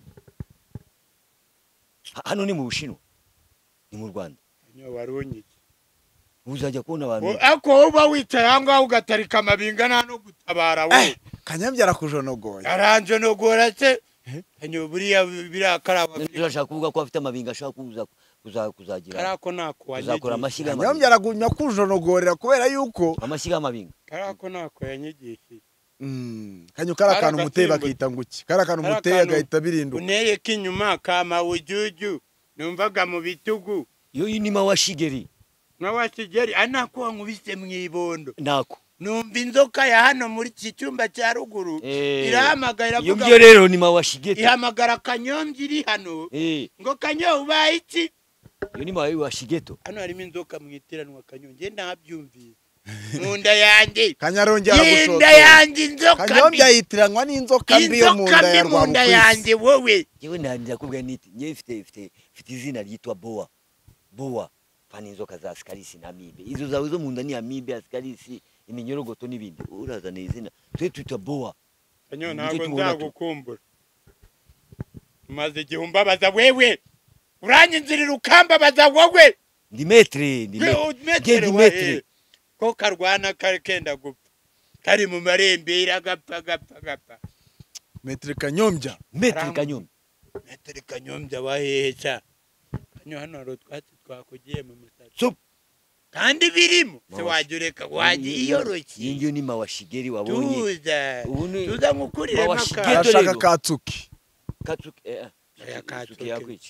Ha- hano ni mu Bushinwa ni mu Rwanda
kanyo warunyise
uzajya kubona abantu
ako uba wicaye aho ngaho ugatarika amabinga nta no gutabara we
kanyombya arakujonogoye
aranje no gora se kanyo buriya biriya karaba
urashaka kuvuga ko afite amabinga ashaka kuza kuza kuzagira
karako nako
kuzakora
wanyigisha
amashyiga
kanyombya
y'amabinga
aragunya kujonogorera kubera yuko
amashyiga y'amabinga
karako nako yanyigishije
Mm, kanyo kara akantu muteye bakita nguki kara akantu
Kara
muteye
akantu
agahita birinduka
uneye kinyuma kama ujuju numvaga mu bitugu
iyo inima wa shigeri
nka wa kigeri anako wankubise mu ibondo
nako
numva inzoka ya hano muri iki cyumba cya ruguru
Eh,
irahamagara
iyo
iravuga
byo rero ni mawa shigeti
ihamagara kanyombya iri hano
eh
ngo kanyo ubaye iki
iyo ni mawa wa shigeto
hano harimo inzoka mwitiranwa kanyo nge ntabyumvise mu nda yanjye
kanyarongera
y'inda
gushotora
yanjye inzoka
kanyombya
mbi
yitiranwa n'inzoka mbi yo mu
inzoka
nda ya
mbi mu nda
rwamukwisi
yanjye wowe
yewe ndangira kubwa niti nyewe mfite mfite mfite izina ryitwa boa boa pani inzoka za scarisi na amibe izo zawe zo mu nda ni amibe ascarisi iminyorogoto n'ibindi urazana izina twe twita boa
kanyo
Nicyo
ntabwo
tubona tu.
nzagukumbura maze igihe umbabaza wewe uranyinzirira ukambabaza wowe
ndi metre ndi
We,
metre
metere
ndi
wa
metre
he. ko karwana kari kenda gupfa kari mu marembera gapfa gapfa gapfa
metre kanyombya
metre
Aram-
kanyombe
metere kanyombya wa hehe ca kanyo hano hari utwatsi twakugiye mu misatsi
Sup.
kandi birimo se
Mawa-
wajya ureka wajya iyoroshye
iyo ni mawa shigeri wabonye
tuza
ubu ni
tuza ngukurire
Mawa
maka
Shigeri. Geto
arashaka
rero.
katsuki
katsuki eh
Oya,
katsuki
Katsuki.
yakwica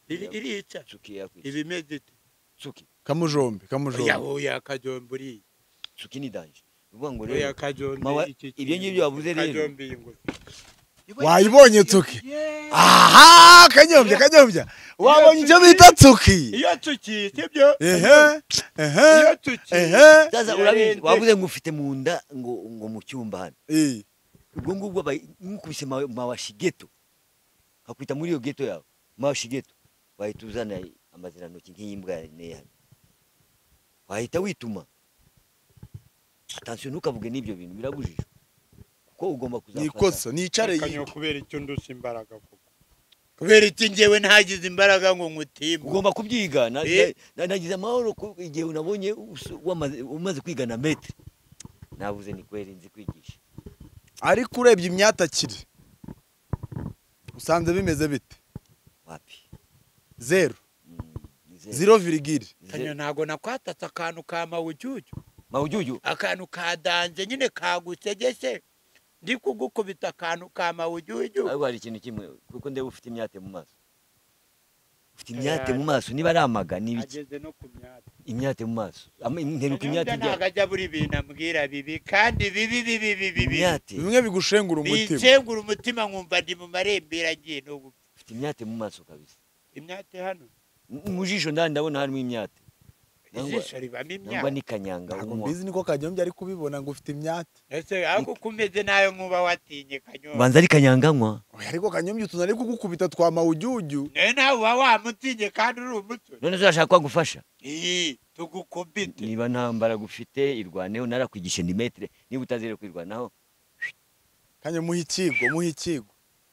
irica
Tsuki yakwica.
ibimeze ite
Tsuki.
kamujombe kamujombe
yaho yakajombe uri
Tsuki ni danje. Uvuga ngo
oya
rero
kajombe
Mawa-
iki
ibyo ngibyo wavuze rero.
kajombe ingo
wayibonye Tsuki aha kanyombya kanyombya wabonye icyo bita Tsuki
iyo Tsuki sibyo
ehe ehe
iyo Tsuki
ehe
sasa urabizi wavuze ngo ufite mu nda ngo ngo mu cyumba hano.
eh
Ubwo ngubwo nkukubise mawashigeto. Hakwita muri iyo geto yawe. Mawashigeto. Wahita uzana amazirantoki nk'iyimbwa ne hano. Wahita wituma. Attention ntukavuge n'ibyo bintu birabujije. Kuko ugomba kuzafata.
nikosa nicare
kanyo kubera icyo ndusha imbaraga koko kubera iki ngewe ntagize imbaraga ngo ngutimba
Ugomba kubyiga. Na-
Eh.
na- Nagize amahoro ko igihe unabonye us- wamaze- umaze kwiga na metre. Navuze ni kweri nzi kwigisha.
ariko urebye imyatakire usanze bimeze bite
Wapi?
zero
Mm, ni zero.
zero virgule
kanyo
Zero.
ntago nakwatatse akantu ka mawujuju
Mawujuju.
akantu kadanje nyine kagusegese ndi kugukubita akantu ka mawujuju
Ariko hari ikintu kimwe kuko ndeba ufite imyate mu maso. Ufite imyate mu maso niba ari amaga ni ibiki?
ageze no ku myaka
Imyate mu maso. Ama- Nteruka imyate
ntabwo
ijya.
ajya buri bintu ambwira bibi kandi bibi bibi bibi bibi
Imyate.
bimwe bigushengura umutima
bincengura umutima nkumva ndi mu marembera agiye no gupfa
Ufite imyate mu maso kabisa.
imyate hano
M- Mu jisho ndani ndabona harimo imyate. Nangwa-
ijisho ribamo
Nangwa
imyaka
ni kanyanga
ntabwo
unywa.
mbizi niko kanyombya ari kubibona ngo ufite imyate
ese ariko kumeze nayo nkuba watinye kanyo
Banza ari kanyanganywa.
oya ariko kanyombya utuntu ari kugukubita twa mawujuju
nawe nawe uba wamutinye kandi uri umuto
None se urashaka ko agufasha?
iyi tugukubite
Niba nta mbaraga ufite irwaneho narakwigisha ni metre niba utazere kwirwanaho.
kanyo muha ikigo muha ikigo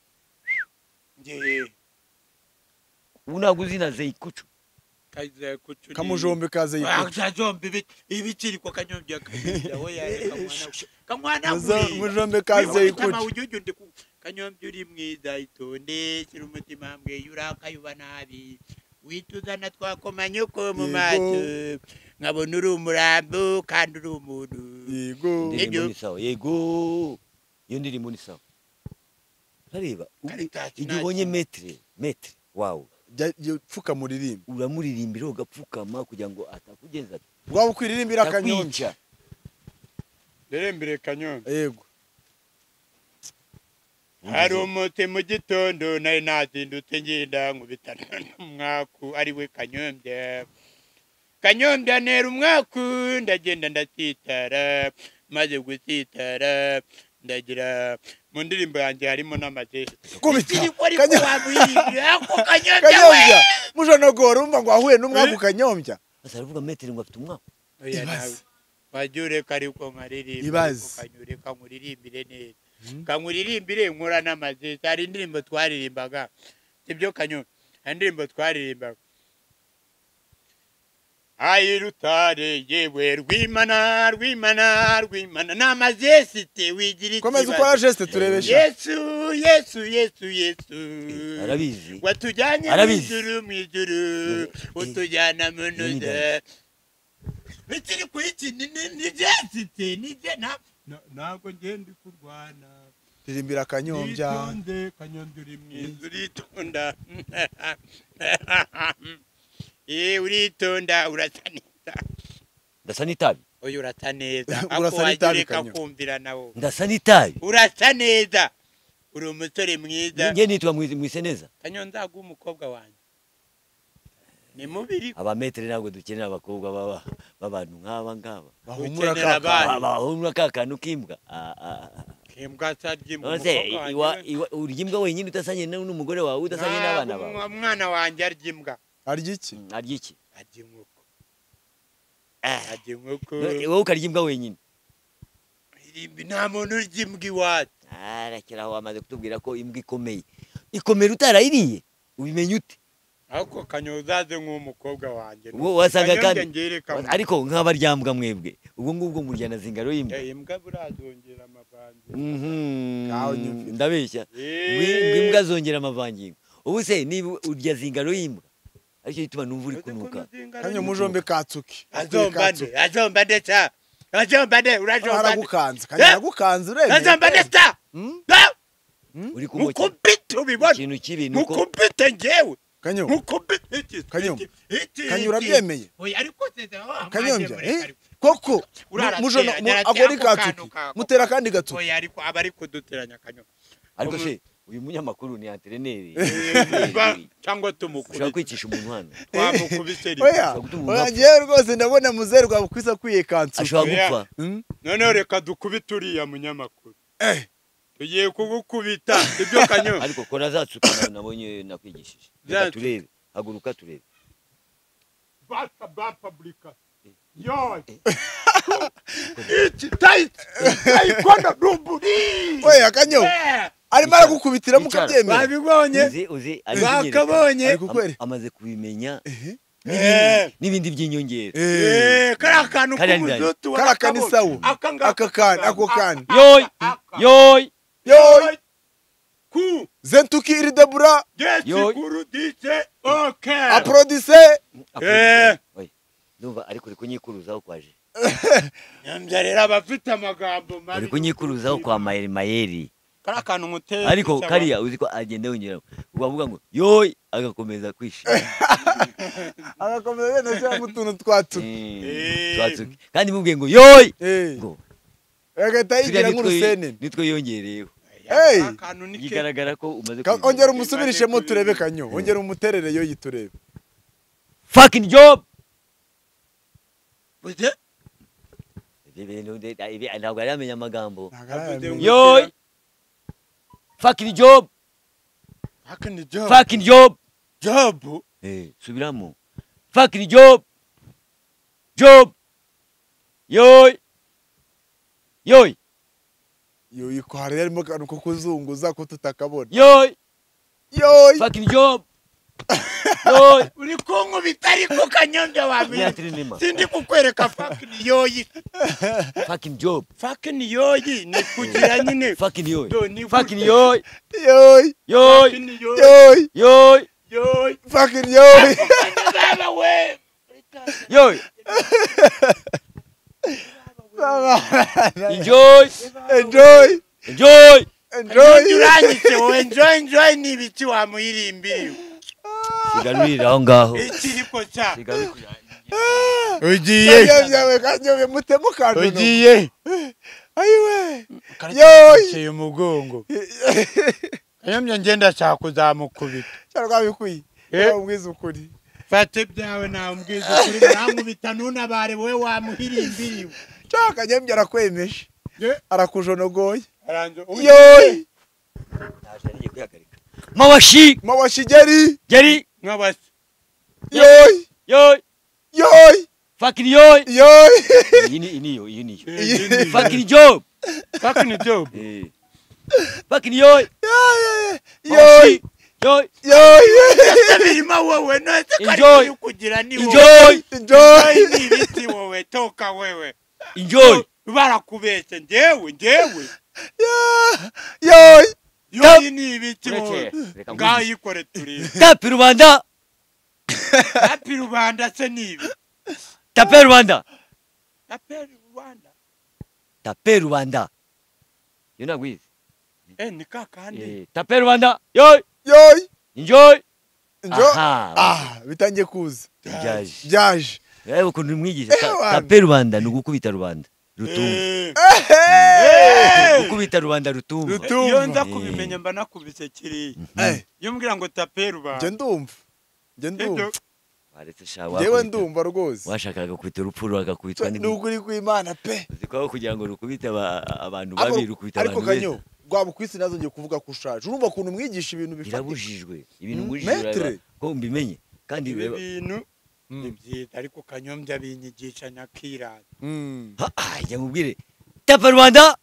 nge
Ubu ntabwo uzinaze ikucu.
kaze kucu
kamujombe kaze yikucu
kajombe ibi ibikiri ko kanyombya kanyombya aho yari kamwana
Muzo- mujombe kaze yikucu
ujuju ndi ku- kanyombya uri mwiza itonde shyira umutima hamwe yurakayuba nabi wituzana twakomanye ko mu
Yego.
maso nkabona uri umurambo kandi uri umuntu
yego
Indirimbo
Ibyo-
ni sawa. Yego. Iyo ndirimbo ni sawa. Urareba ubu-
Karitasi
igihe ubonye
nta-
metre metre wawe
Jya- jya pfuka muririmba
uramuririmbira ugapfukama kugira ngo atakugenza
waba ukwiririmbira kanyombya
atakwica.
Derembere kanyombya
yego
hari umuti mu gitondo nari nazindutse ngenda nkubitana n'umwaku ari we kanyombya kanyombya ntera umwaku ndagenda ndatsitara maze gutsitara ndagira mu ndirimbo yanjye harimo n'amajesi
Kubita.
ikiriko ariko
Kanyo-
wamwirindira ako kanyombya we
kanyombya mujonogora umva ngo wahuye n'umwaku kanyombya
Asa aravuga metre ngo afite umwaka.
Oya,
Ibaze.
nawe. wajya ureka ariko nkaririmba
Ibaze.
ariko kanyureka nkuririmbire neza kankuririmbire nkura n'amajesi hari indirimbo twaririmbaga sibyo kanyombya hari indirimbo twaririmbaga ayi rutare yewe rwimana rwimana rwimana n'amazesite wigira
komeza ukora geste turebesha
yesu yesu yesu yesu
Arabizi.
watujyanye mu
Arabizi.
ijuru mu ijuru
Eh,
utujyana mu
Leonidas.
ntuza bikiri ku iki ni ni ni jesite ni je na na- ntabwo ngenda kurwana
ririmbira kanyombya
witonde kanyombya uri mwiza uritonda eh uritonda urasa neza
Ndasa n'itabi.
oya urasa neza
Urasa
ako
n'itabi,
wagireka
Kanyo.
kumvira nawo
Ndasa n'itabi.
urasa neza uri umusore mwiza
Nge nitwa mwise neza.
kanyo nzaguha umukobwa wanjye ni mubiri
Aba metre ntabwo dukenera abakobwa baba babantu nk'aba ngaba.
bahumura
ukenera
kaka
abandi.
Bahumura ka kantu k'imbwa. Ah, ah, ah.
kembwa sarye mu
None
mukobwa
iwa
wanjye
iwa urya imbwa wenyine utasanye n'umugore wawe utasanye n'abana bawe.
Ntabwo umwana wanjye arya imbwa
arya iki
Mm, Arya iki?
arya inkoko
Ah,
arya inkoko
none wowe ukarya imbwa wenyine.
irimbi nta muntu urya imbwa iwacu
Arakiraho wamaze kutubwira ko imbwa ikomeye. Ikomera utarayiriye. Ubimenye ute?
ariko kanyo uzaze nk'umukobwa wanjye
Wowe wasanga kandi
ngereka
ariko nk'abaryambwa mwebwe. Ubwo ngubwo muryana zingaro y'imbwa.
imbwa burazongera amavangi
Mhm.
Ngaho nyumvira.
Ndabeshya. Ngo imbwa zongera amavangingo. Ubu se niba urya zingaro y'imbwa aricyo gituma numva uri kunuka.
kanyo mujombe katsuki
azomba nde azomba nde cha azomba nde urajomba nde
aragukanze kanyo aragukanze uremeye
azomba nde cha
Hmm?
Uri kumukira.
mukubite ubibona
Ikintu kibi nuko
mukubite ngewe
Kanyo
mukubite
Kanyo Kanyo urabyemeye
oya ariko seze
Kanyombya eh koko mujono agori katuki mutera kandi gato
oya ariko aba ariko duteranya Kanyo
ariko se uyu munyamakuru ni antreneri
cyangwa tumukubita
ushaka kwicisha umuntu hano
twamukubise
oya oya ngiye rwose ndabona muzeru rwa bukwisa kwiyekansu
ashobora gupfa
noneho reka dukubite uriya munyamakuru eh tugiye kugukubita ibyo Kanyo
ariko kora zatsuka nabonye nakwigishije reka turebe haguruka turebe
basta ba publica yo it's tight tight kona dumburi
oya Kanyo ari mara gukubitira mukabyemera
babibonye
uzi uzi
bakabonye
amaze kubimenya n'ibindi by'inyongera
eh kara kantu k'umudutu
kara kanisawo aka kan ako kan
yoy yoy
yoy
ku
zentuki iridebura
yoy kuru dice okay
aprodise
eh
ndumva ariko uri kunyikuruzaho kwaje
nyambya rero abafite amagambo mabi
uri kunyikuruzaho kwa mayeri mayeri
kara kantu muteye
ariko kariya uzi ko agenda yongera ubavuga ngo yoy agakomeza kwishima
agakomeza bene cyo mutuntu twatuki
twatuki kandi mubwiye ngo yoy ngo
agata yigira nk'urusene
nitwe yongereyeho
hey
bigaragara ko umaze
ongera umusubirishemo turebe Kanyo ongera umuterere yo yiturebe
fucking job
buje
ibintu ibi ntabwo ari amenya amagambo
yoy
fucking job
fucking job
fucking job
job
eh subiramo fucking job job yoy yoy
yoy ko hari arimo kantu ko kuzunguza ko tutakabona
yoy
yoy
fucking job yoy
uri kongo bitari ko Kanyombya wabiri sindi kukwereka fucking yoy
fucking job
fucking yoy ni kugira nyine
fucking yoy fucking yoy
yoy
yoy
yoy
yoy
yoy
fucking yoy
baba we
yoy enjoy
enjoy
enjoy
enjoy
uranyitse wo enjoy enjoy ni biti wa muhirimbiri
sigarurira aho ngaho
ikiriko cya
sigarurira
ugiye
yawe Kanyo mutemo kantu
ugiye
ayiwe
yoy umugongo Kanyombya ngenda cyaka kuzamukubita
cyarwa bikwiye ubwiza ukuri
fate byawe na umbwiza ukuri namubita nuna bare we wa muhirimbiri
cyaka Kanyombya arakwemeje arakujonogoye
yoy
naje kwihagarika mawashi
mawashi geri
geri
nkabasi
yoy
yoy
yoy
fucking yoy
yoy
ini ini yo ini fucking job
fucking job
eh fucking yoy
yoy
yoy
yoy
birima wowe no
enjoy
kugira ni
enjoy
enjoy
ni biti wowe toka wewe
enjoy
barakubeshye ngewe ngewe
yoy
yoy ni biti wowe ngayikore turi
tapi rubanda
tapi rubanda se nibi
tapi rubanda
tapi rubanda
tapi rubanda you know with
eh ni kakandi
eh tapi rubanda yoy
yoy
enjoy
enjoy ah bitangiye kuza
byaje
byaje
yewe kuntu mwigisha tapi rubanda nugukubita rubanda rutumba gukubita rubanda rutumba
iyo nza kubimenya mba nakubise kiri iyo mbwira ngo tape rubanda
je ndumva je ndumva
aretse shawa
jewe ndumva rwose
washakaga gukubita urupfuro agakubitwa
ni ukuri kw'Imana pe
zikwaho kugira ngo rukubite abantu babiri rukubita abantu
ariko Kanyo rwabo kwisi nazo ngiye kuvuga ko ushaje urumva kuntu mwigisha ibintu bifata
birabujijwe ibintu ngujijwe ko mbimenye kandi
ibintu ni byiza ariko Kanyombya binyigisha nyakirata
ah jya mubwire tapa Rwanda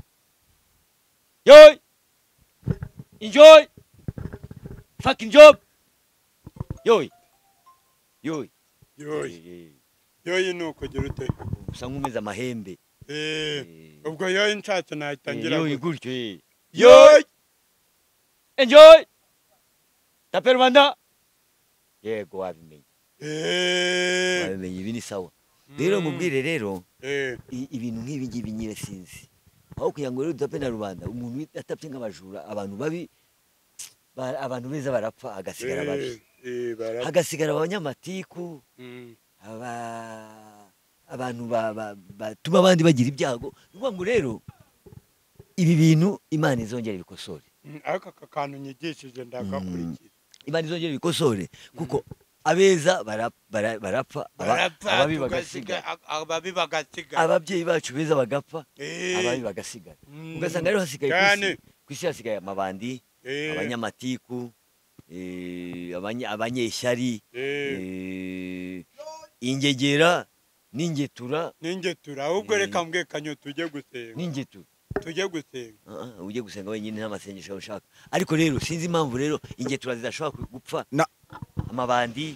yoy enjoy fucking job yoy yoy
yoy yoy nuko gira ute
usa nk'umeza amahembe
eh ubwo yoy nshatse nayitangira
yoy gutyo eh yoy enjoy tapa Rwanda yego wabimenye
eh
wabimenye ibi ni sawa rero mubwire rero
eh
ibintu nk'ibi ngibi nyire sinzi aho kugira ngo rero tape na rubanda umuntu atapfe nk'abajura abantu babi abantu beza barapfa agasigara babi
Eh, barapfa.
hagasigara abanyamatiku
Mm.
aba abantu ba- ba- batuma abandi bagira ibyago ni ukuvuga ngo rero ibi bintu Imana izongera ibikosore
Mm, ariko aka kantu nyigishije ndagakurikira.
Imana izongera ibikosore kuko abeza bara- bara- barapfa aba-
Barapfa
ababi
tugasiga
bagasigara
ababi bagasigara.
ababyeyi bacu beza bagapfa
Eh.
ababi bagasigara
Mm.
ugasanga rero hasigaye ku
Cyane.
isi ku isi hasigaye amabandi
Eh.
abanyamatiku eh, abanye- abanyeshyari
Eh.
eh, ingegera n'ingetura
Ningetura ahubwo
Eh.
reka mbwe kanyo tujye gusenga.
n'ingetura
Tujye gusenga.
Ah, ah, ujye gusenga wenyine nta masengesho ushaka ariko rero sinzi impamvu rero ingetura zidashobora gupfa
Na-
amabandi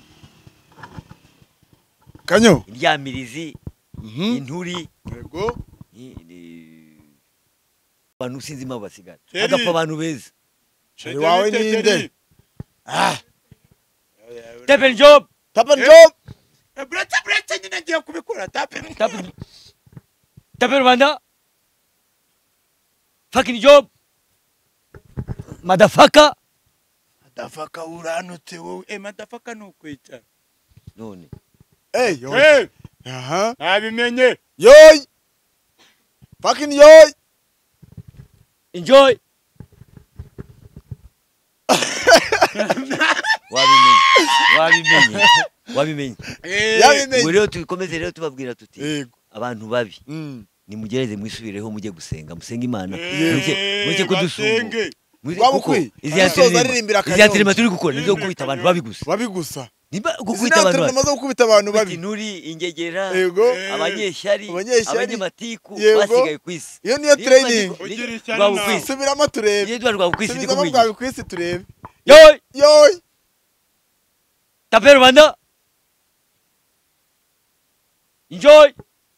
kanyo
indyamirizi
Mhm.
inturi
yego
ni- ni- abantu sinzi impamvu basigara
Sheri.
hagapfa abantu beza
Sheri wawe
Sheri,
ninde?
Sheri.
ah
Stephen Job
tap and
Eh.
job
Eh, buretse buretse nyine ngiye kubikora tape.
Stephen Stephen Rwanda fucking Job madafaka
Madafaka uranutse wowe. Eh, madafaka nukwica.
none
hey yo
Eh,
aha
nabimenye.
yoy fucking yoy
enjoy wabimenye wabimenye wabimenye
Eh.
yabimenye
ubwo rero tukomeze rero tubabwira tuti
yego
abantu babi
mm
nimugereze mwisubireho mujye gusenga musenge Imana
Eh,
mujye mujye kudusumba
basenge.
Wabukwi, umusozo aririmbira
izi
Kanyombya.
yatirima turi gukora nibyo gukubita abantu babi gusa
babi gusa
niba
izi
gukubita abantu
ntabwo
babi
tumaze gukubita abantu
gukubita
babi
inturi ingegera
yego
Eh.
abanyeshyari
Abanyeshyari.
abanyamatiku
Yego.
basigaye ku isi
iyo niyo training
Ugira ishyari
rwaba
nawe.
ukwisi
subiramo turebe
iyo rwaba ukwisi ndi
subizamo
kumwigisha
bwawe ku isi turebe
yoy
yoy
tapera Rwanda enjoy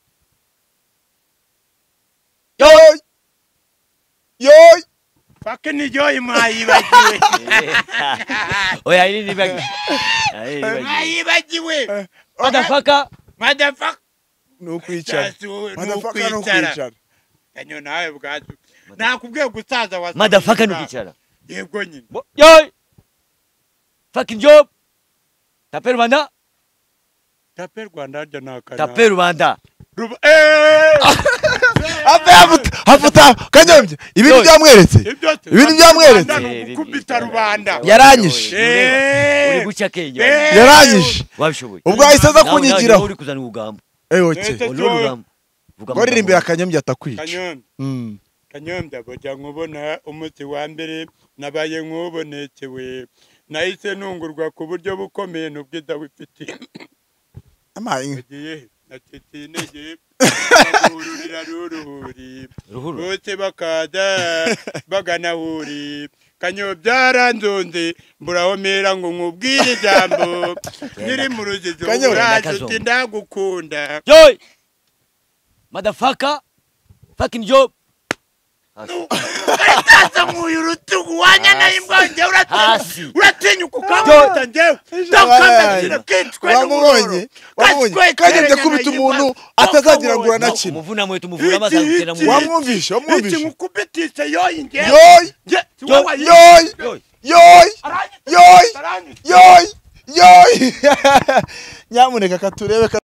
yoy yoy
Fucking joy mwayibagiwe.
oya ini ni bagi
Mwayibagiwe.
madafaka
Madafaka.
nukwicara
Sasi wowe
madafaka
nukwicara.
nukwicara
Kanyo nawe bwacu. Nakubwiye gusaza wa.
madafaka nukicara
Yego nyine.
yoy fucking Job tapera Rwanda
Tape Rwanda harya nakana.
tapera Rwanda
Ruba. Eh.
ape hafuta hafuta Kanyombya ibintu
Yoy.
byamweretse
Ibyo se.
Ibintu byamweretse.
Rwanda ni ugukubita rubanda.
yaranyishe
Eh.
uri guca kenya
Eh.
yaranyishe
wabishoboye
ubwo ahise aza
Nawe- nawe
kunyigiraho
uri kuzana ubugambo
eyoke
Ese
Olo urugambo vuga
ngo ririmbira Kanyombya atakwica
Kanyombya.
Mm.
Kanyombya bojya nkubona umunsi wa mbere nabaye nk'ubonekewe nahise nungurwa ku buryo bukomeye n'ubwiza wifitiye.
amaye
Agiye natete intege bahururira ruruhuri
ruhuru
bose bakaza baganahuri Kanyombya aranzonze mburaho mera ngo nkubwire ijambo nyiri mu ruzizo
Kanyombya.
uraje uti ndagukunda.
yoy madafaka fucking Job
Utaza nk'uyu rutugu wanyana imbonge
Hasi.
uratinyuka ukamwita njyewe ndakamenya kitwe
wamubonye wamubonye Kanyombya kubita umuntu atazagira ngo uranakina
umuvuna mwe tumuvura amazi agutera mu
wamwumvishe
iki
wamwumvishe
ngukubitisha yoyi njyewe
yoy
Nge-
Yo-
wowe
yoy
yoy
yoy
aranyita,
yoy
aranyita.
yoy yoy nyamuneka katurebe